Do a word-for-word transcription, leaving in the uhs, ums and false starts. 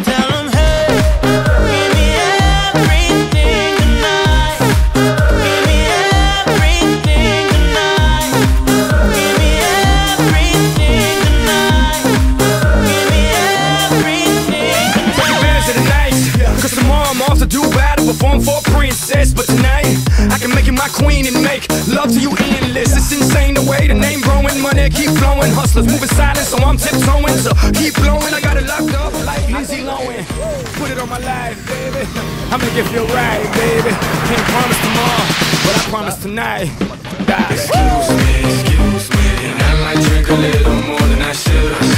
tell them, hey, give me everything tonight. Give me everything tonight. Give me everything tonight. Give me everything tonight. Of the night, cause tomorrow I'm off to do battle, perform for a princess. But tonight, I can make you my queen and make love to you endless. It's insane the way the name growing, money keep flowing. Hustlers moving silent, so I'm tiptoeing. So keep blowing, I got it locked up like Lindsay Lohan. Put it on my life, baby. I'ma give you a ride, baby. Can't promise tomorrow, but I promise tonight. Die. Excuse me, excuse me, and I might drink a little more than I should.